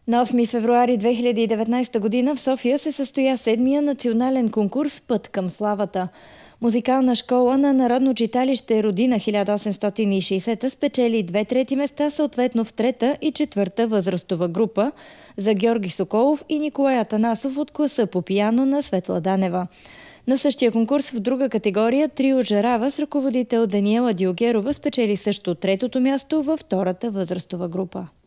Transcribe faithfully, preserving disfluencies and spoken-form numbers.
На осми февруари две хиляди и деветнадесета година в София се състоя седмия национален конкурс «Път към славата». Музикална школа на Народно читалище Родина хиляда осемстотин и шейсета спечели две трети места, съответно в трета и четвърта възрастова група за Георги Соколов и Николай Атанасов от класа по пиано на Светла Данева. На същия конкурс в друга категория трио Жарава с ръководител Даниела Дилгерова спечели също третото място във втората възрастова група.